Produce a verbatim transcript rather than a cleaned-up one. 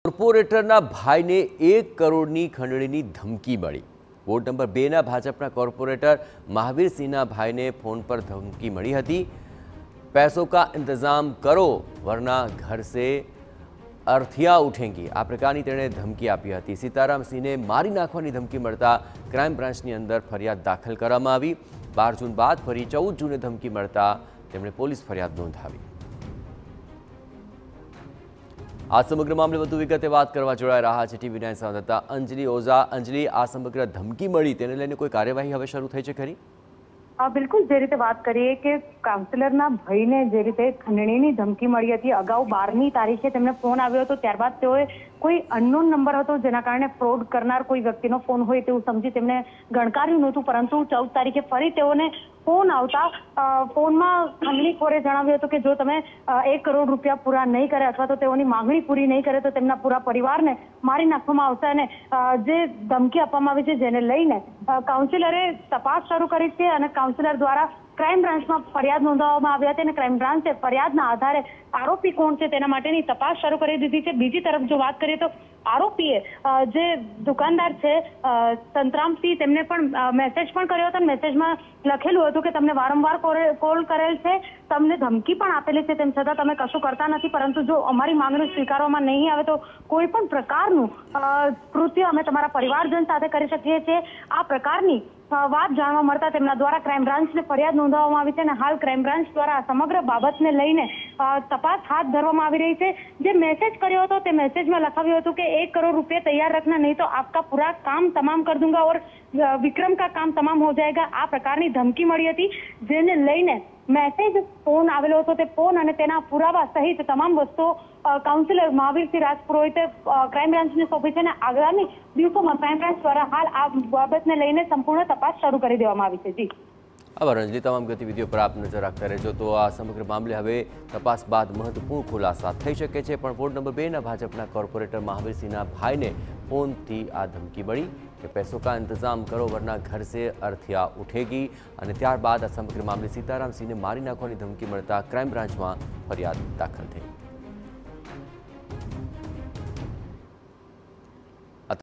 કોર્પોરેટરના ભાઈને એક કરોડની ખંડણીની ધમકી મળી। વોર્ડ નંબર બે ના ભાજપના કોર્પોરેટર મહાવીરસિંહના ભાઈને ફોન પર ધમકી મળી હતી। पैसों का इंतजाम करो वरना घर से अर्थિયા उठेंगी આ પ્રકારની તેણે ધમકી આપી હતી। સીતારામ સિંહને મારી નાખવાની ધમકી મળતા ક્રાઇમ બ્રાન્ચની અંદર ફરિયાદ દાખલ કરવામાં આવી। બાર જૂન બાદ ફરી ચૌદ જૂને ધમકી મળતા તેમણે પોલીસ ફરિયાદ નોંધાવી। આ સમગ્ર મામલે વધુ વિગતે વાત કરવા જોડાઈ રહ્યા છે ટીવી નાઇન સંવાદદાતા અંજલિ ઓઝા। અંજલિ, આ સમગ્ર ધમકી મળી તેને લઈને કોઈ કાર્યવાહી હવે શરૂ થઈ છે ખરી? બિલકુલ, જે રીતે વાત કરીએ કે કાઉન્સિલરના ભાઈને જે રીતે ખંડણીની ધમકી મળી હતી, અગાઉ બારમી તારીખે તેમને ફોન આવ્યો હતો, ત્યારબાદ તેઓએ કોઈ અનનોન નંબર હતો જેના કારણે ફ્રોડ કરનાર કોઈ વ્યક્તિનો ફોન હોય તેવું સમજી તેમને ગણકાર્યું નહોતું, પરંતુ ચૌદ તારીખે ફરી તેઓને ફોન આવતા ફોનમાં ખંડણીખોરે જણાવ્યું હતું કે જો તમે એક કરોડ રૂપિયા પૂરા નહીં કરે અથવા તો તેઓની માંગણી પૂરી નહીં કરે તો તેમના પૂરા પરિવારને મારી નાખવામાં આવશે। અને જે ધમકી આપવામાં આવી છે જેને લઈને કાઉન્સિલરે તપાસ શરૂ કરી છે અને કાઉન્સિલર દ્વારા ક્રાઇમ બ્રાન્ચમાં ફરિયાદ નોંધાવવામાં આવી હતી અને ક્રાઇમ બ્રાન્ચે ફરિયાદના આધારે આરોપી કોણ છે તેના માટેની તપાસ શરૂ કરી દીધી છે। બીજી તરફ જો વાત કરીએ તો આરોપીએ જે દુકાનદાર છે સંતરામસિંહ તેમને પણ મેસેજ પણ કર્યો હતો। મેસેજમાં લખેલું હતું કે તમને વારંવાર કોલ કરેલ છે, તમને ધમકી પણ આપેલી છે, તેમ છતાં તમે કશું કરતા નથી, પરંતુ જો અમારી માંગણી સ્વીકારવામાં નહીં આવે તો કોઈ પણ પ્રકારનું કૃત્ય અમે તમારા પરિવારજન સાથે કરી શકીએ છીએ। આ પ્રકારની વાત જાણવા મળતા તેમના દ્વારા ક્રાઇમ બ્રાન્ચને ફરિયાદ નોંધાવવામાં આવી છે અને હાલ ક્રાઇમ બ્રાન્ચ દ્વારા આ સમગ્ર બાબતને લઈને તપાસ હાથ ધરવામાં આવી રહી છે। જે મેસેજ કર્યો હતો તે મેસેજમાં લખાવ્યું હતું કે एक करोड़ रुपए तैयार रखना, नहीं तो आपका पूरा काम तमाम कर दूंगा और विक्रम का काम तमाम हो जाएगा। આ પ્રકારની ધમકી મળી હતી જેને લઈને મેસેજ ફોન આવેલો હતો, તે ફોન અને તેના પુરાવા સહિત તમામ વસ્તુઓ કાઉન્સિલર મહાવીરસિંહ રાજપુરોહિતે ક્રાઇમ બ્રાન્ચને સોંપી છે અને આગામી દિવસોમાં ક્રાઇમ બ્રાન્ચ દ્વારા હાલ આ બાબતને લઈને સંપૂર્ણ તપાસ શરૂ કરી દેવામાં આવી છે। જી આભાર અંજલિ, તમામ ગતિવિધિઓ પર આપ નજર રાખતા રહેજો। તો આ સમગ્ર મામલે હવે તપાસ બાદ મહત્વપૂર્ણ ખુલાસા થઈ શકે છે, પણ વોર્ડ નંબર બે ના ભાજપના કોર્પોરેટર મહાવીરસિંહના ભાઈને ફોનથી આ ધમકી મળી કે પૈસો કા इंतजाम કરો વરના ઘર સે અર્થિયા ઉઠેગી અને ત્યારબાદ આ સમગ્ર મામલે સીતારામ સિંહને મારી નાખવાની ધમકી મળતા ક્રાઇમ બ્રાન્ચમાં ફરિયાદ દાખલ થઈ।